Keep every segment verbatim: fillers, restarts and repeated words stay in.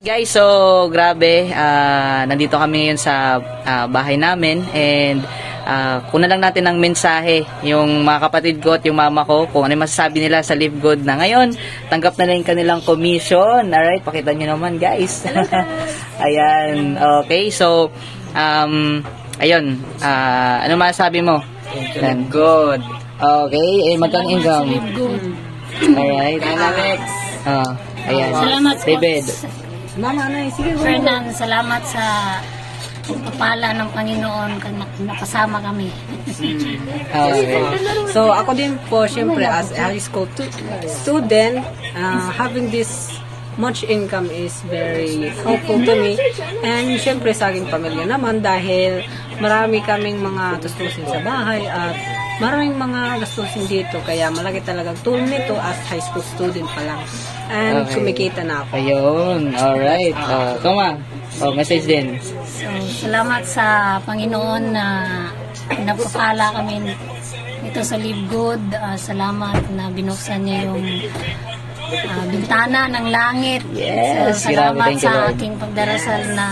Guys, so grabe, uh, nandito kami ngayon sa uh, bahay namin and uh, kuna lang natin ng mensahe yung mga kapatid ko at yung mama ko kung ano yung masasabi nila sa Live Good na ngayon tanggap na lang yung kanilang commission. Alright, pakita nyo naman guys. Ayan, okay, so um, ayun, uh, ano masasabi mo? Live Good. Okay, eh magkano income? Live Good. Alright. Alex. Uh, ayan, Salamat po. David. Mama, ano, sige. Fernan, salamat sa pagpapala ng Panginoon na nakasama kami. Okay. So, ako din po, syempre, as a high school tu- student, uh, having this much income is very helpful to me. And syempre, sa aking pamilya naman, dahil marami kaming mga tustusin sa bahay at maraming mga gastusin dito. Kaya malaki talagang tulong nito as high school student pa lang. And Okay. kumikita na ako. Ayun, alright. Uh, come on. Oh, message din. So, salamat sa Panginoon na napapala kami ito sa Live Good. Uh, salamat na binuksan niya yung uh, bintana ng langit. Yes, So, grabe. salamat Thank you, sa Lord. aking pagdarasal na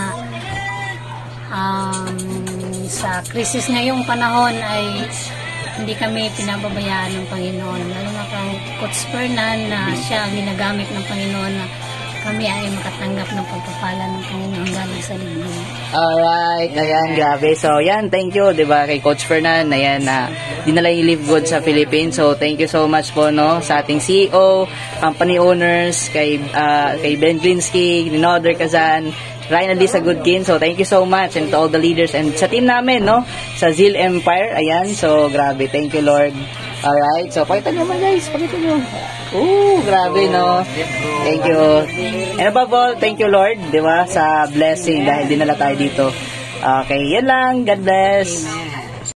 um, sa krisis ngayong panahon ay hindi kami pinababayaan ng Panginoon. Lalo na kang Coach Fernan na siya ang ginagamit ng Panginoon na kami ay makatanggap ng pagpapala ng Panginoon galing sa Live Good. Alright, ayan, grabe. So, yan, thank you, di ba, kay Coach Fernan, ayan, na dinala yung Live Good sa Philippines. So, thank you so much po, no, sa ating C E O, company owners, kay, uh, kay Ben Glinsky, Ninoder Kazan, Ryan Alisa Goodkin. So, thank you so much and to all the leaders and sa team namin, no, sa Zeal Empire, ayan. So, grabe, thank you, Lord. Alright, so, pakita nyo man, guys, pakita nyo. Ooh, grabe, no. Thank you. And above all, thank you, Lord, di ba, sa blessing dahil dinala tayo dito. Okay, yan lang. God bless.